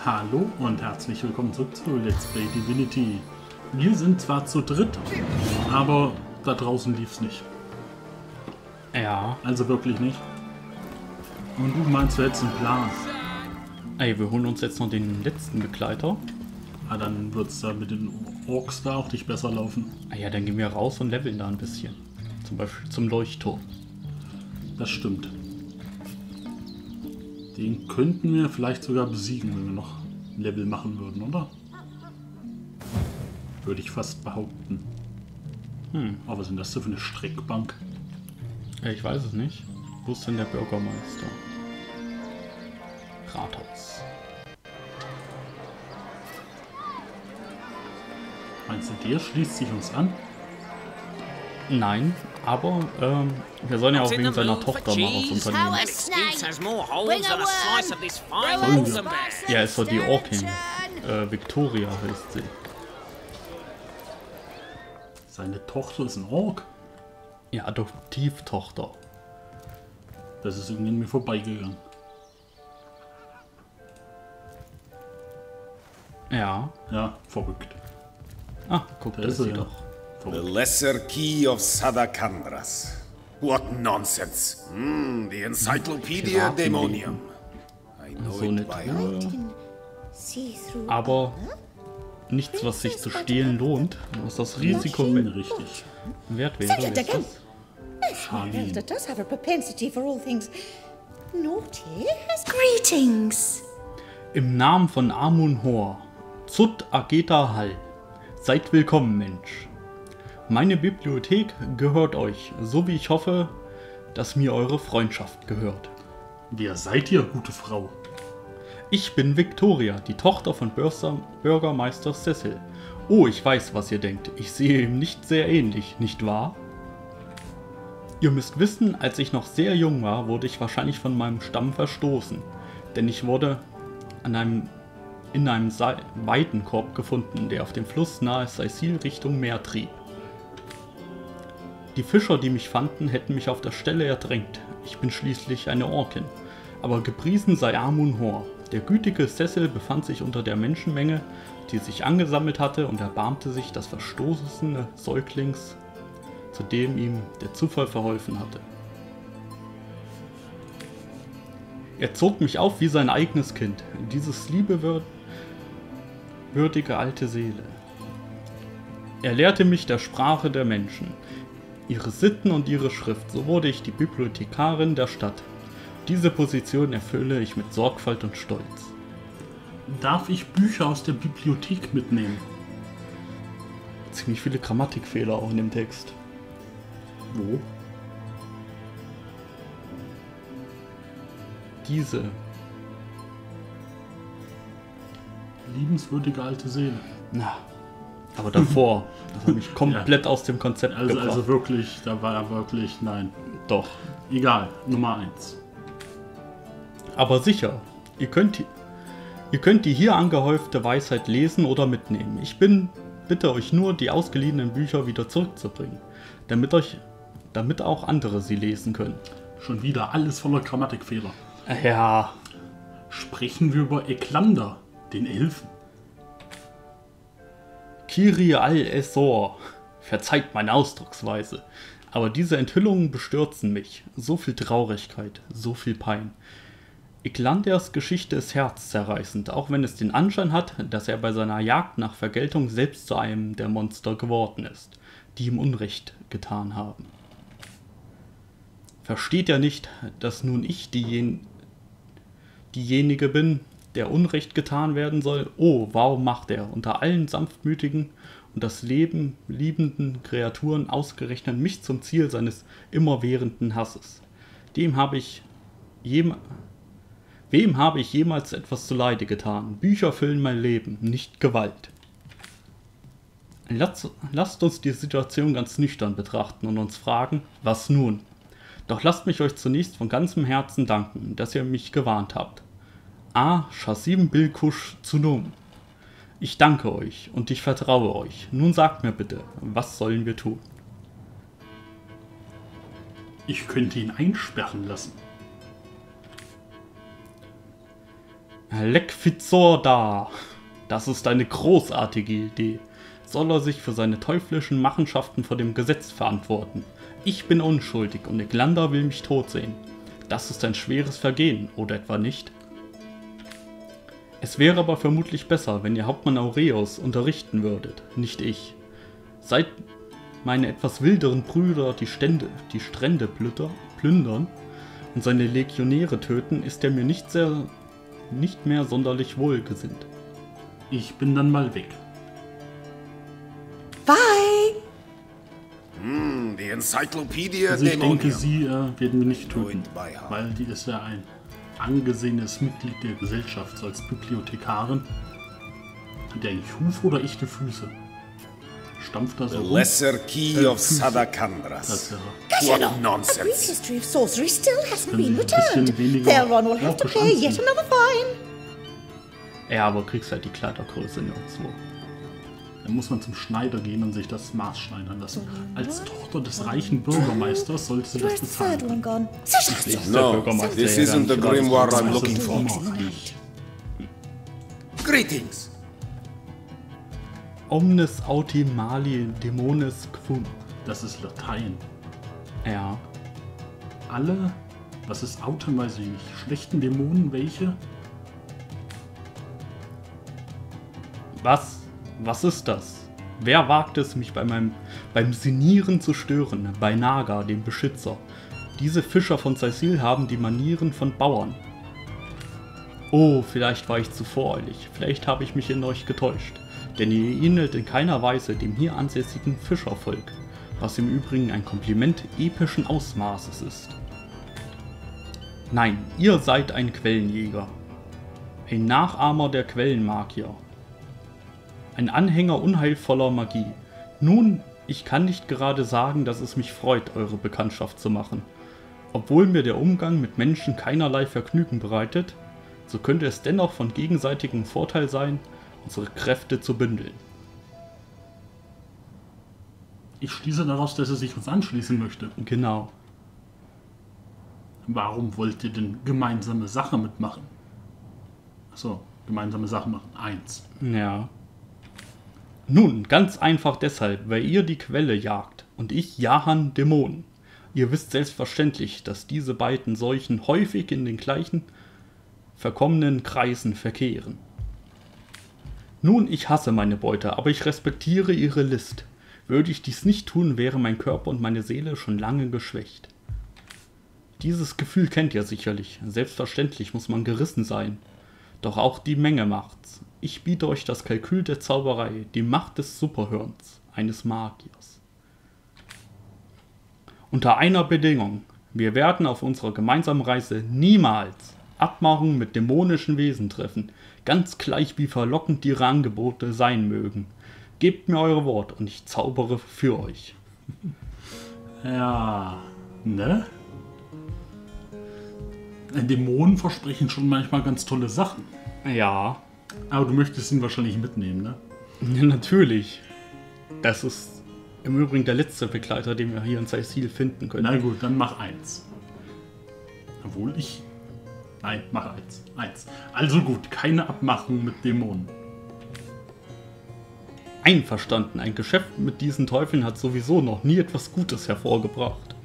Hallo und herzlich willkommen zurück zu Let's Play Divinity. Wir sind zwar zu dritt, aber da draußen lief's nicht. Ja. Also wirklich nicht. Und du meinst, du hättest einen Plan? Ey, wir holen uns jetzt noch den letzten Begleiter. Ah, dann wird's da mit den Orks da auch nicht besser laufen. Ah ja, dann gehen wir raus und leveln da ein bisschen. Zum Beispiel zum Leuchtturm. Das stimmt. Den könnten wir vielleicht sogar besiegen, wenn wir noch ein Level machen würden, oder? Würde ich fast behaupten. Aber was sind das denn für eine Streckbank? Ich weiß es nicht. Wo ist denn der Bürgermeister? Rathaus. Meinst du, der schließt sich uns an? Nein, aber wir sollen ja auch wegen seiner Tochter mal was unternehmen. Ja, ist doch die Orkin. Victoria heißt sie. Seine Tochter ist ein Ork? Ja, Adoptivtochter. Das ist irgendwie an mir vorbeigegangen. Ja. Ja, verrückt. Ah, guck, da ist sie doch. The Lesser Key of Sadakandras. What nonsense. The Encyclopedia Daemonium. I know So eine it by Truhe. heart. Aber nichts, was sich zu stehlen lohnt, was das Risiko Richtig. wert wäre. Second Ist again. das? My elder does have a propensity for all things naughty. Greetings. Im Namen von Amun-Hor, Zut Ageta Hall, seid willkommen, Mensch. Meine Bibliothek gehört euch, so wie ich hoffe, dass mir eure Freundschaft gehört. Wer seid ihr, gute Frau? Ich bin Victoria, die Tochter von Bürgermeister Cecil. Oh, ich weiß, was ihr denkt. Ich sehe ihm nicht sehr ähnlich, nicht wahr? Ihr müsst wissen, als ich noch sehr jung war, wurde ich wahrscheinlich von meinem Stamm verstoßen. Denn ich wurde in einem Weidenkorb gefunden, der auf dem Fluss nahe Saisil Richtung Meer trieb. Die Fischer, die mich fanden, hätten mich auf der Stelle ertränkt. Ich bin schließlich eine Orkin. Aber gepriesen sei Amun-Hor. Der gütige Cecil befand sich unter der Menschenmenge, die sich angesammelt hatte, und erbarmte sich des verstoßenen Säuglings, zu dem ihm der Zufall verholfen hatte. Er zog mich auf wie sein eigenes Kind, dieses liebewürdige alte Seele. Er lehrte mich der Sprache der Menschen, ihre Sitten und ihre Schrift, so wurde ich die Bibliothekarin der Stadt. Diese Position erfülle ich mit Sorgfalt und Stolz. Darf ich Bücher aus der Bibliothek mitnehmen? Ziemlich viele Grammatikfehler auch in dem Text. Wo? Diese. Liebenswürdige alte Seele. Na, aber davor, das hat mich komplett aus dem Konzept gebracht. Also wirklich, da war er wirklich, nein. Doch. Egal, Nummer 1. Aber sicher, ihr könnt die hier angehäufte Weisheit lesen oder mitnehmen. Ich bitte euch nur, die ausgeliehenen Bücher wieder zurückzubringen, damit auch andere sie lesen können. Schon wieder alles voller Grammatikfehler. Ja, Sprechen wir über Eklander, den Elfen. Kyrie al-Esor, verzeiht meine Ausdrucksweise, aber diese Enthüllungen bestürzen mich. So viel Traurigkeit, so viel Pein. Eklanders Geschichte ist herzzerreißend, auch wenn es den Anschein hat, dass er bei seiner Jagd nach Vergeltung selbst zu einem der Monster geworden ist, die ihm Unrecht getan haben. Versteht er nicht, dass nun ich diejenige bin, der Unrecht getan werden soll? Oh, warum macht er unter allen sanftmütigen und das Leben liebenden Kreaturen ausgerechnet mich zum Ziel seines immerwährenden Hasses? Wem habe ich jemals etwas zuleide getan? Bücher füllen mein Leben, nicht Gewalt. Lasst uns die Situation ganz nüchtern betrachten und uns fragen, was nun? Doch lasst mich euch zunächst von ganzem Herzen danken, dass ihr mich gewarnt habt. Shasim Bilkush Zunum. Ich danke euch und ich vertraue euch. Nun sagt mir bitte, was sollen wir tun? Ich könnte ihn einsperren lassen. Leckfizor da. Das ist eine großartige Idee. Soll er sich für seine teuflischen Machenschaften vor dem Gesetz verantworten? Ich bin unschuldig und Eklander will mich tot sehen. Das ist ein schweres Vergehen, oder etwa nicht? Es wäre aber vermutlich besser, wenn ihr Hauptmann Aureus unterrichten würdet, nicht ich. Seit meine etwas wilderen Brüder die Strände plündern und seine Legionäre töten, ist er mir nicht mehr sonderlich wohlgesinnt. Ich bin dann mal weg. Bye! Die Encyclopedia Also ich denke, Daemonium. sie werden wir nicht töten, bei Haar. weil die ist ja ein angesehenes Mitglied der Gesellschaft, so als Bibliothekarin. Hat der eigentlich Hufe oder echte Füße? Stampft das The so rum? Lesser Key of Füße. Sadakandras. Das wäre What A brief nonsense. history of sorcery still hasn't Können Sie been ein bisschen returned. weniger Theron will have to pay Laufbestand yet ziehen? another fine. Ja, aber kriegst halt die Kleidergröße nirgendwo. Dann muss man zum Schneider gehen und sich das Maß schneidern lassen. Als Tochter des reichen Bürgermeisters sollte sie das Where's the third bezahlen. one gone? Der No, Bürgermeister this ja isn't the gar nicht grimoire weiß, I'm was looking das for. ist. Immer reich. Greetings. Omnes auti mali demones quum. Das ist Latein. Ja. Alle, was ist Autem, weiß ich nicht, schlechten Dämonen, welche? Was? Was ist das? Wer wagt es, mich beim Sinieren zu stören? Bei Naga, dem Beschützer. Diese Fischer von Saisil haben die Manieren von Bauern. Oh, vielleicht war ich zu voreilig. Vielleicht habe ich mich in euch getäuscht. Denn ihr ähnelt in keiner Weise dem hier ansässigen Fischervolk, was im Übrigen ein Kompliment epischen Ausmaßes ist. Nein, ihr seid ein Quellenjäger. Ein Nachahmer der Quellenmagier. Ein Anhänger unheilvoller Magie. Nun, ich kann nicht gerade sagen, dass es mich freut, eure Bekanntschaft zu machen. Obwohl mir der Umgang mit Menschen keinerlei Vergnügen bereitet, so könnte es dennoch von gegenseitigem Vorteil sein, unsere Kräfte zu bündeln. Ich schließe daraus, dass er sich uns anschließen möchte. Genau. Warum wollt ihr denn gemeinsame Sache mitmachen? Achso, gemeinsame Sache machen. 1. Ja. Nun, ganz einfach deshalb, weil ihr die Quelle jagt und ich Jahan Dämonen. Ihr wisst selbstverständlich, dass diese beiden Seuchen häufig in den gleichen verkommenen Kreisen verkehren. Nun, ich hasse meine Beute, aber ich respektiere ihre List. Würde ich dies nicht tun, wäre mein Körper und meine Seele schon lange geschwächt. Dieses Gefühl kennt ihr sicherlich. Selbstverständlich muss man gerissen sein. Doch auch die Menge macht's. Ich biete euch das Kalkül der Zauberei, die Macht des Superhirns, eines Magiers. Unter einer Bedingung. Wir werden auf unserer gemeinsamen Reise niemals Abmachungen mit dämonischen Wesen treffen, ganz gleich wie verlockend ihre Angebote sein mögen. Gebt mir eure Wort und ich zaubere für euch. Ja, ne? Dämonen versprechen schon manchmal ganz tolle Sachen. Ja, Aber du möchtest ihn wahrscheinlich mitnehmen, ne? natürlich. Das ist im Übrigen der letzte Begleiter, den wir hier in Saisil finden können. Na gut, dann mach 1. Obwohl ich... Nein, mach 1. 1. Also gut, keine Abmachung mit Dämonen. Einverstanden, ein Geschäft mit diesen Teufeln hat sowieso noch nie etwas Gutes hervorgebracht.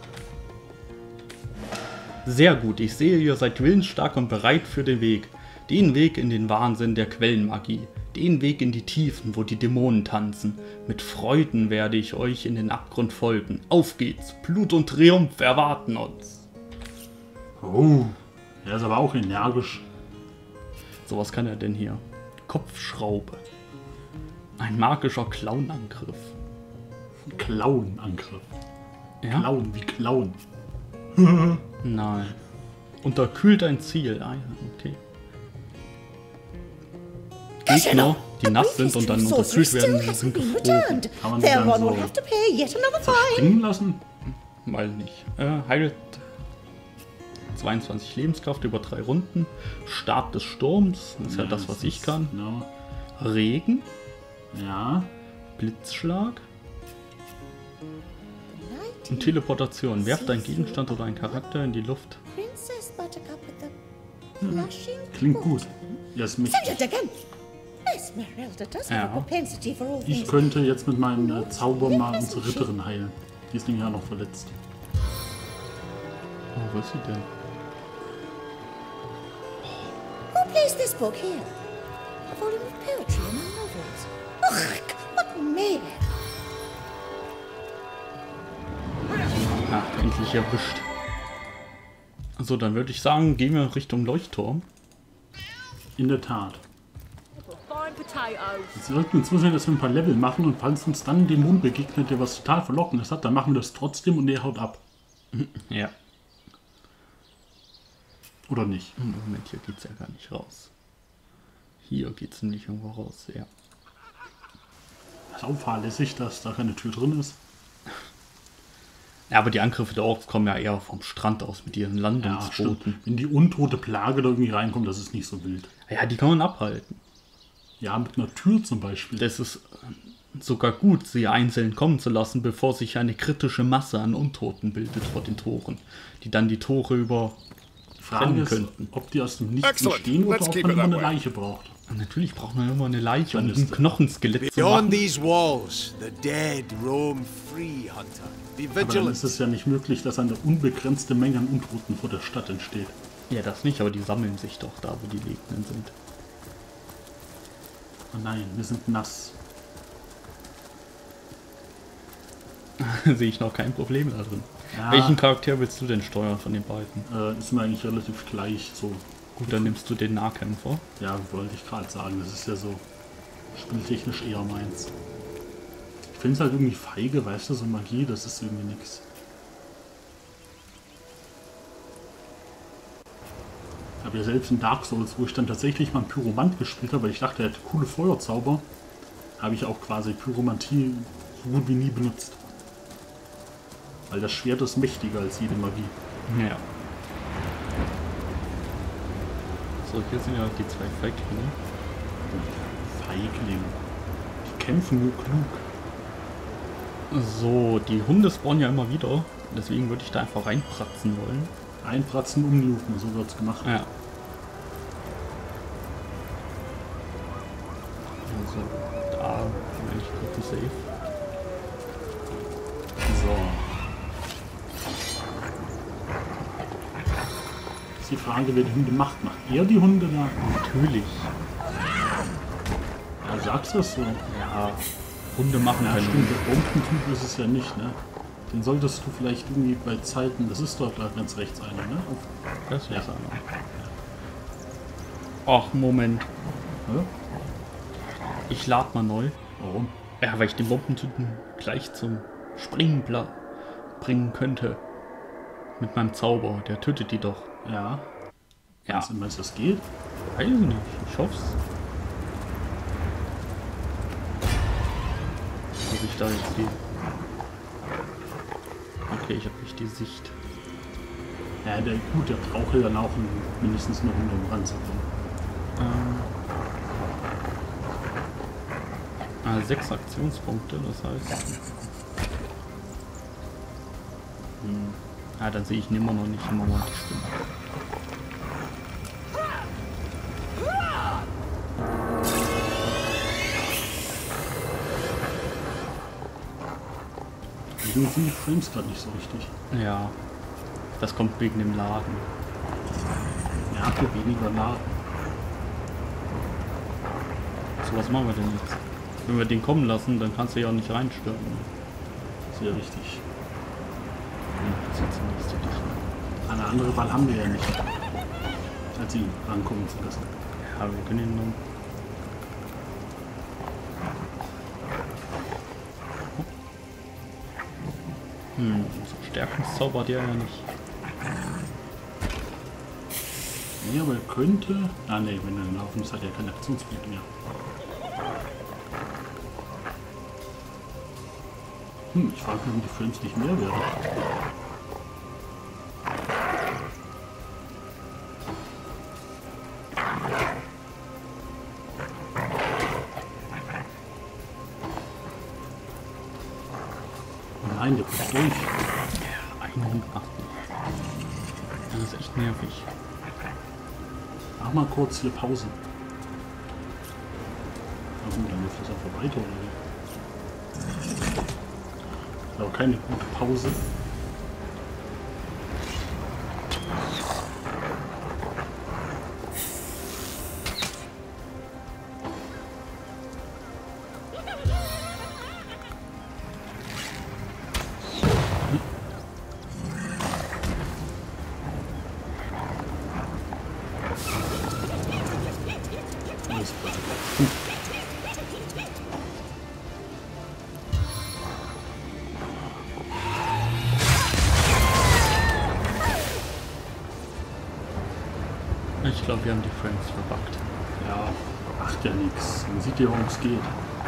Sehr gut, ich sehe, ihr seid willensstark und bereit für den Weg. Den Weg in den Wahnsinn der Quellenmagie. Den Weg in die Tiefen, wo die Dämonen tanzen. Mit Freuden werde ich euch in den Abgrund folgen. Auf geht's, Blut und Triumph erwarten uns. Oh, er ist aber auch energisch. So, was kann er denn hier? Kopfschraube. Ein magischer Clownangriff. Klauenangriff. Ja? Klauen wie Klauen. Nein. Unterkühlt ein Ziel. Ah, ja, okay. Gegner, die nass sind und dann unterkühlt werden, sind gefroren. Kann man die dann Theron so will have to pay yet another fine. springen lassen? Weil nicht. Heilt 22 Lebenskraft über 3 Runden. Stab des Sturms, das ist ja das, was ich kann. Ja. Regen, Ja. Blitzschlag und Teleportation. Werft einen Gegenstand oder einen Charakter in die Luft. Princess Buttercup with the flashing Klingt gut. Er ist Say mächtig. it again. Esmeralda does have a propensity for all Ich things. könnte jetzt mit meinem Zauber mal unsere Ritterin heilen. Die ist nämlich ja noch verletzt. Oh, wo ist sie denn? Who placed this book here? A volume of poetry among novels. Ugh, what man? Ah, endlich erwischt. So, dann würde ich sagen, gehen wir Richtung Leuchtturm. In der Tat. Fine potatoes. Jetzt sollten wir zusehen, dass wir ein paar Level machen und falls uns dann ein Dämon begegnet, der was total Verlockendes hat, dann machen wir das trotzdem und der haut ab. Ja. Oder nicht? Moment, hier geht's ja gar nicht raus. Hier geht's nämlich irgendwo raus, ja. Das ist auch fahrlässig, dass da keine Tür drin ist. Ja, aber die Angriffe der Orks kommen ja eher vom Strand aus mit ihren Ja, Landungsbooten. stimmt. Wenn die untote Plage da irgendwie reinkommt, das ist nicht so wild. Ja, die kann man abhalten. Ja, mit einer Tür zum Beispiel. Das ist sogar gut, sie einzeln kommen zu lassen, bevor sich eine kritische Masse an Untoten bildet vor den Toren, die dann die Tore über... Die Frage trennen ist, könnten. ob die aus dem Nichts Excellent. entstehen oder Let's ob keep man it immer that eine way. Leiche braucht. Und natürlich braucht man immer eine Leiche, um Dann ein ist- Knochenskelett zu Beyond machen. these walls, the dead roam free, Hunter. Be Aber dann vigilant. ist es ja nicht möglich, dass eine unbegrenzte Menge an Untoten vor der Stadt entsteht. Ja, das nicht, aber die sammeln sich doch da, wo die Lebenden sind. Oh nein, wir sind nass. Sehe ich noch kein Problem da drin. Ja. Welchen Charakter willst du denn steuern von den beiden? Ist mir eigentlich relativ gleich. So, Gut, dann nimmst du den Nahkämpfer. ja, wollte ich gerade sagen. Das ist ja so spieltechnisch eher meins. Ich finde es halt irgendwie feige, weißt du, so Magie, das ist irgendwie nix. Aber ja selbst in Dark Souls, wo ich dann tatsächlich mal einen Pyromant gespielt habe, weil ich dachte, er hätte coole Feuerzauber, habe ich auch quasi Pyromantie so gut wie nie benutzt. Weil das Schwert ist mächtiger als jede Magie. Ja. So, hier sind ja die zwei Feiglinge. Feigling. Die kämpfen nur klug. So, die Hunde spawnen ja immer wieder. Deswegen würde ich da einfach reinpratzen wollen. Einpratzen, umnuken, so wird's gemacht. Ja. Also, da bin ich gut safe. So. Ist die Frage, wer die Hunde macht. Macht er die Hunde da? Natürlich. Ja, sagst du es so? Ja, Hunde machen Ja, keine stimmt. Hunde. Der Bombentyp ist es ja nicht, ne? Den solltest du vielleicht irgendwie bei Zeiten, das ist dort da ganz rechts einer, ne? Das wär's einer. Ach, Moment. Hä? Ich lad mal neu. Warum? Ja, weil ich den Bombentypen gleich zum Springen bringen könnte. Mit meinem Zauber. Der tötet die doch. Ja. Ja, Meinst du, das geht? weiß ich nicht. Ich hoff's. Dass ich da jetzt die... Okay, ich habe nicht die Sicht. Ja, gut, der braucht ja dann auch mindestens eine Runde, um ranzukommen. 6 Aktionspunkte, das heißt... dann sehe ich ihn immer noch nicht im Moment. Stimmt. Irgendwie frames gerade nicht so richtig. Ja, das kommt wegen dem Laden. Er hat ja weniger Laden. So, was machen wir denn jetzt? Wenn wir den kommen lassen, dann kannst du ja auch nicht reinstürmen. Sehr richtig. Das ist jetzt die nächste Dichte. Eine andere Wahl haben wir ja nicht. Als ihn rankommen zu lassen. Ja, wir können ihn noch... So Stärkungszauber hat er ja nicht. Nee, aber er könnte... Ah ne, wenn er laufen ist, hat er keine Aktionspunkte mehr. Ich frage mich, ob die Frames nicht mehr werden. Oh nein, der kommt durch. 108. Das ist echt nervig. Mach mal kurz hier Pause. Na gut, dann läuft das einfach weiter, oder wie? Das ist aber keine gute Pause. Ich glaube, wir haben die Frames verbuggt. Ja, macht ja nichts. Man sieht ja, worum es geht.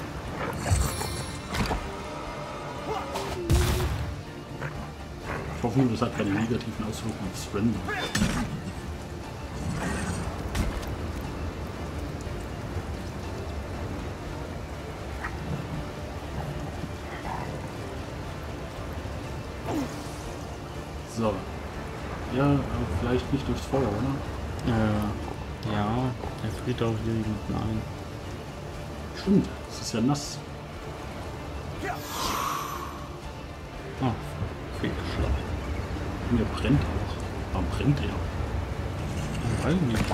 Ich hoffe nur, das hat keine negativen Auswirkungen aufs Render. So. Ja, aber vielleicht nicht durchs Feuer, oder? Ja, er friert auch hier jemanden ein. Stimmt, es ist ja nass. Ah, fehlgeschlagen. Und er brennt auch. Warum brennt er? Weiß nicht.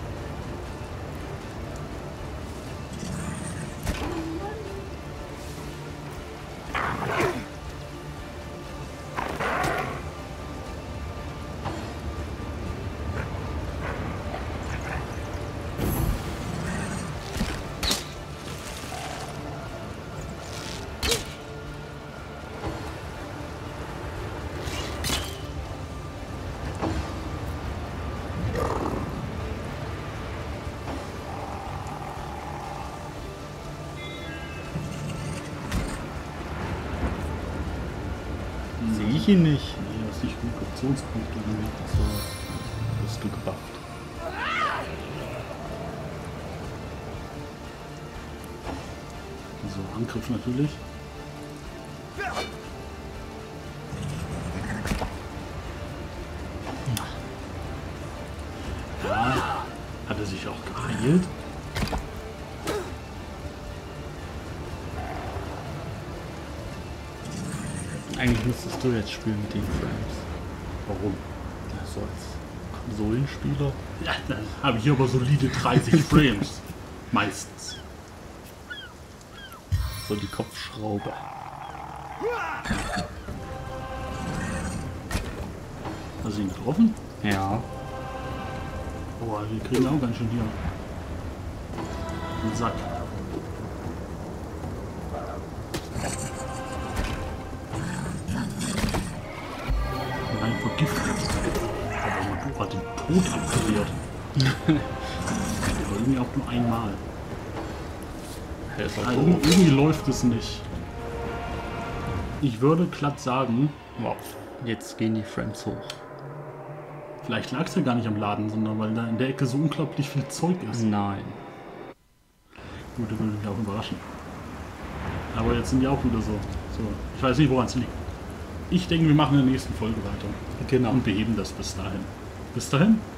Sehe ich ihn nicht. Nee, das ist nicht gut. Optionspunkte irgendwie. So, bist du gebufft. So, Angriff natürlich. Ja, hat er sich auch geheilt? Eigentlich müsstest du jetzt spielen mit den Frames. Warum? Ja, so als Konsolenspieler. Ja, dann habe ich aber solide 30 Frames. Meistens. So die Kopfschraube. Hast du ihn getroffen? Ja. Boah, wir kriegen auch ganz schön hier einen Sack. Nein, vergiftet. Aber Maduro hat den Tod abgewehrt. Aber irgendwie auch nur einmal. Er ist auch Also, doof. irgendwie läuft es nicht. Ich würde glatt sagen, Wow. Jetzt gehen die Frames hoch. vielleicht lag es ja gar nicht am Laden, sondern weil da in der Ecke so unglaublich viel Zeug ist. Nein. Gut, das würde mich auch überraschen. Aber jetzt sind die auch wieder so. Ich weiß nicht, woran es liegt. Ich denke, wir machen in der nächsten Folge weiter. Genau. Und beheben das bis dahin. Bis dahin.